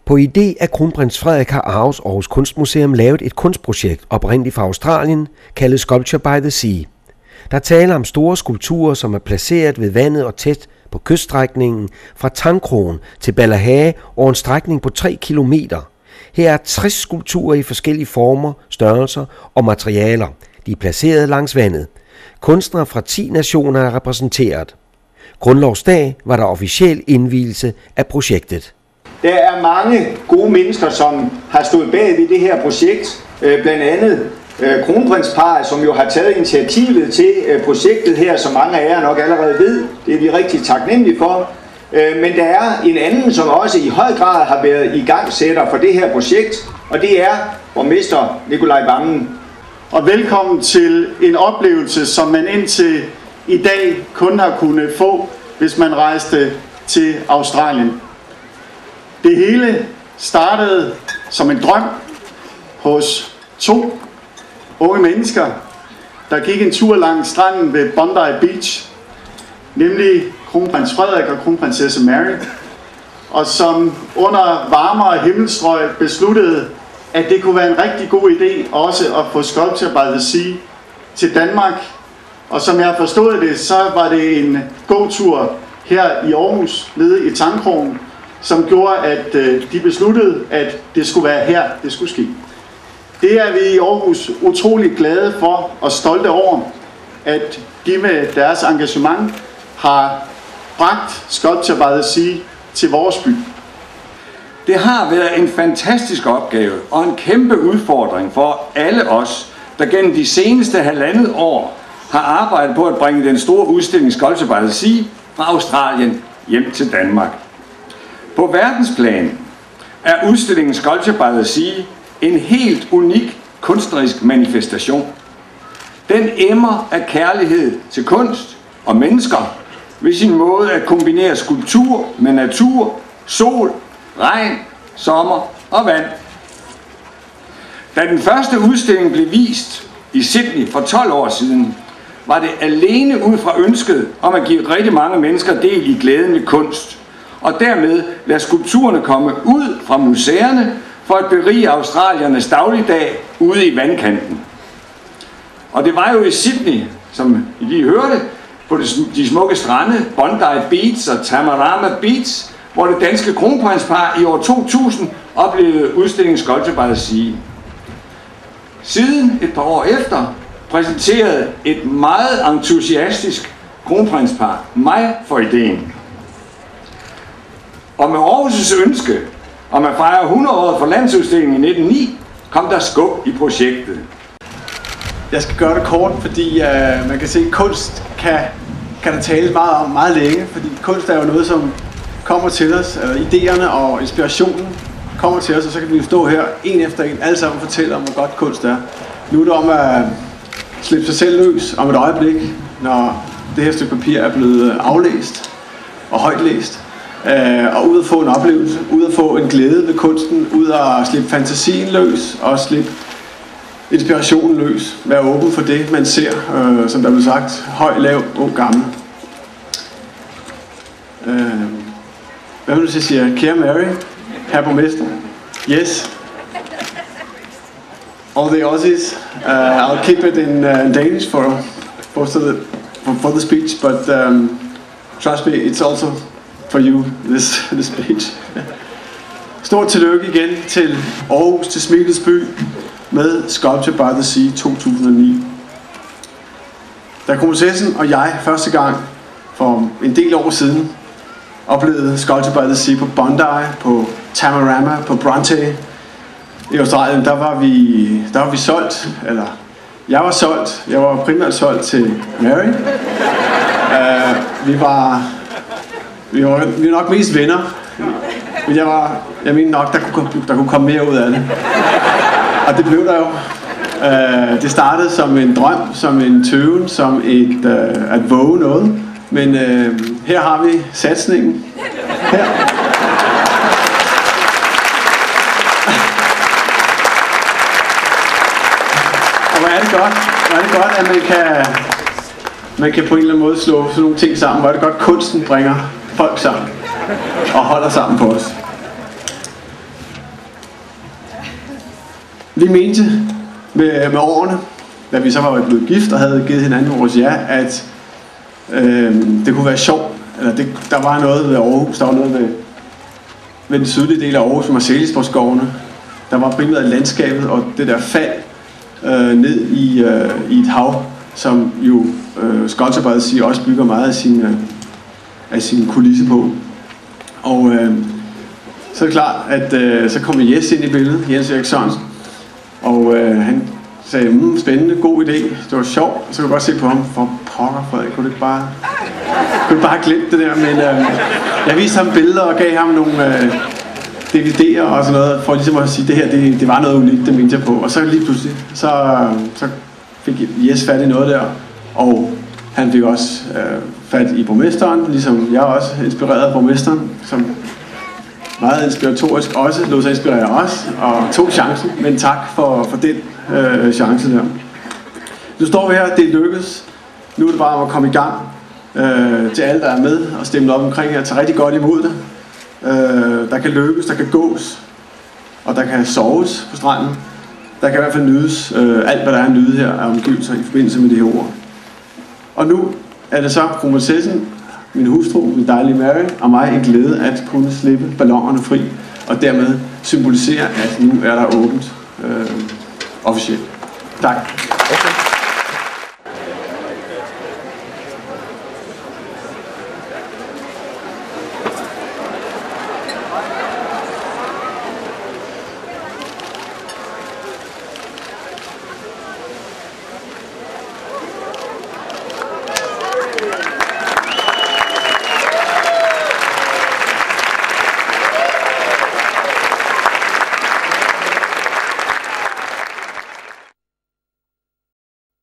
På idé af kronprins Frederik har Aarhus Kunstmuseum lavet et kunstprojekt oprindeligt fra Australien, kaldet Sculpture by the Sea. Der taler om store skulpturer, som er placeret ved vandet og tæt på kyststrækningen fra Tangkrogen til Ballahage over en strækning på 3 kilometer. Her er 60 skulpturer i forskellige former, størrelser og materialer. De er placeret langs vandet. Kunstnere fra 10 nationer er repræsenteret. Grundlovsdag var der officiel indvielse af projektet. Der er mange gode mennesker, som har stået bag ved det her projekt. Blandt andet kronprinsparret, som jo har taget initiativet til projektet her, som mange af jer nok allerede ved. Det er vi rigtig taknemmelige for. Men der er en anden, som også i høj grad har været igangsætter for det her projekt, og det er borgmester Nicolai Wammen. Og velkommen til en oplevelse, som man indtil i dag kun har kunnet få, hvis man rejste til Australien. Det hele startede som en drøm hos 2 unge mennesker, der gik en tur langs stranden ved Bondi Beach, nemlig kronprins Frederik og kronprinsesse Mary, og som under varmere himmelstrøg besluttede, at det kunne være en rigtig god idé også at få Sculpture by the Sea til Danmark. Og som jeg forstod det, så var det en gåtur her i Aarhus, nede i Tangkrogen, som gjorde, at de besluttede, at det skulle være her, det skulle ske. Det er vi i Aarhus utrolig glade for og stolte over, at de med deres engagement har bragt Sculpture by the Sea til vores by. Det har været en fantastisk opgave og en kæmpe udfordring for alle os, der gennem de seneste 1,5 år har arbejdet på at bringe den store udstilling Sculpture by the Sea fra Australien hjem til Danmark. På verdensplan er udstillingen Sculpture by the Sea en helt unik kunstnerisk manifestation. Den emmer af kærlighed til kunst og mennesker ved sin måde at kombinere skulptur med natur, sol, regn, sommer og vand. Da den første udstilling blev vist i Sydney for 12 år siden, var det alene ud fra ønsket om at give rigtig mange mennesker del i glæden ved kunst, og dermed lade skulpturerne komme ud fra museerne for at berige australiernes dagligdag ude i vandkanten. Og det var jo i Sydney, som I lige hørte, på de smukke strande, Bondi Beach og Tamarama Beach, hvor det danske kronprinspar i år 2000 oplevede udstillingen Sculpture by the Sea. Siden et par år efter præsenterede et meget entusiastisk kronprinspar mig for ideen. Og med Aarhus' ønske om at fejre 100-året for landsudstillingen i 1909, kom der skub i projektet. Jeg skal gøre det kort, fordi man kan se, at kunst kan der tales meget om meget længe, fordi kunst er jo noget, som kommer til os, idéerne og inspirationen kommer til os, og så kan vi jo stå her en efter en, alle sammen fortælle om, hvor godt kunst er. Nu er det om at slippe sig selv løs om et øjeblik, når det her stykke papir er blevet aflæst og højt læst, og ud at få en oplevelse, ud at få en glæde ved kunsten, ud at slippe fantasien løs og slippe inspirationen løs. Være åben for det, man ser, som der blev sagt, høj, lav, ung, gammel. Hvad vil du sige? Kære Mary, herre borgmester. Yes. All the Aussies. I'll keep it in Danish for the speech, but trust me, it's also for you, this speech. Stort tillykke igen til Aarhus, til Smilets by, med Sculpture by the Sea 2009. Da kronprinsessen og jeg første gang for en del år siden oplevede Sculpture by the Sea på Bondi, på Tamarama, på Bronte i Australien, der var vi solgt, eller jeg var solgt. Jeg var primært solgt til Mary. Vi var nok mest venner, men jeg mener nok, der kunne komme mere ud af det. Og det blev der jo. Det startede som en drøm, som en tøven, som at våge noget. Men her har vi satsningen. Her. Og hvor er det godt. Hvor er det godt, at man kan på en eller anden måde slå sådan nogle ting sammen. Hvor er det godt, kunsten bringer folk sammen og holder sammen på os. Vi mente med årene, da vi så var blevet gift og havde givet hinanden vores ja, at det kunne være sjovt. Eller der var noget ved Aarhus, der var noget ved den sydlige del af Aarhus, som var Salisborgskovene. Der var primært landskabet og det der fald ned i et hav, som jo Sculpture by the Sea også bygger meget af sin kulisse på. Og så er det klart, at så kom Jes ind i billedet, Jens Erik Sørensen, og han sagde, spændende, god idé, det var sjovt, og så kunne jeg godt se på ham, for pokker Frederik, kunne du ikke bare glemme det der, men jeg viste ham billeder og gav ham nogle DVD'er og sådan noget, for ligesom at sige, det her, det var noget unikt, det mente jeg på, og så lige pludselig, så fik Jes fat i noget der, og han fik også fat i borgmesteren, ligesom jeg også inspireret af borgmesteren, som meget inspiratorisk også lod sig inspirere os, og tog chancen, men tak for den chance der. Nu står vi her, det er lykkedes. Nu er det bare om at komme i gang til alle, der er med og stemme op omkring her. Tag rigtig godt imod det. Der kan lykkes, der kan gås, og der kan soves på stranden. Der kan i hvert fald nydes alt, hvad der er at nyde her af omgivelser i forbindelse med det her ord. Og nu er det så kronprinsessen, min hustru, min dejlige Mary, og mig en glæde at kunne slippe ballonerne fri, og dermed symbolisere, at nu er der åbent officielt. Tak.